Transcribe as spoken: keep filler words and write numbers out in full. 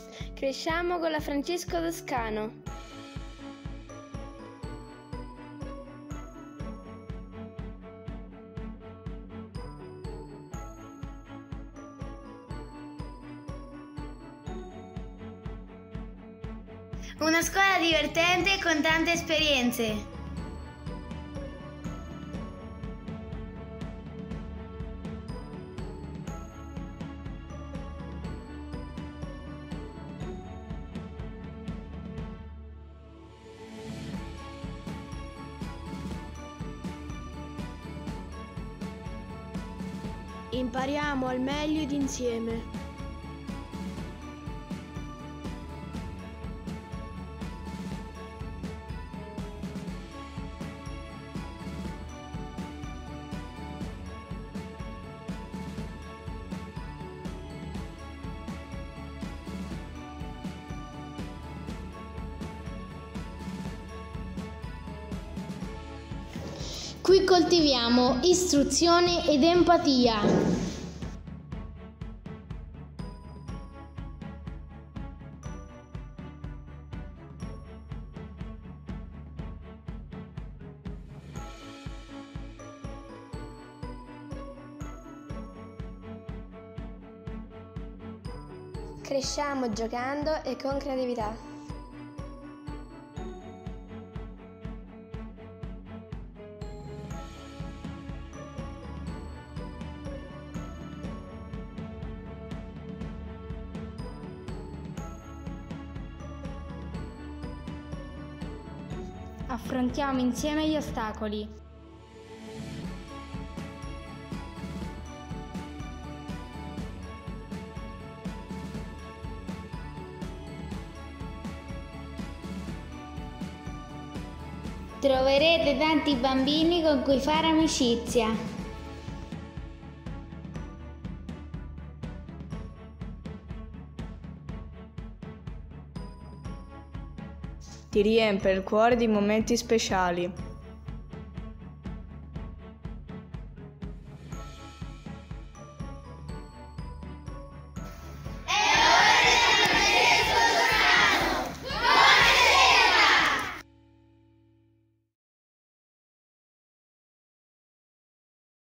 Cresciamo con la Francesco Toscano. Una scuola divertente con tante esperienze. Impariamo al meglio ed insieme. Qui coltiviamo istruzione ed empatia. Cresciamo giocando e con creatività. Affrontiamo insieme gli ostacoli. Troverete tanti bambini con cui fare amicizia. Ti riempie il cuore di momenti speciali.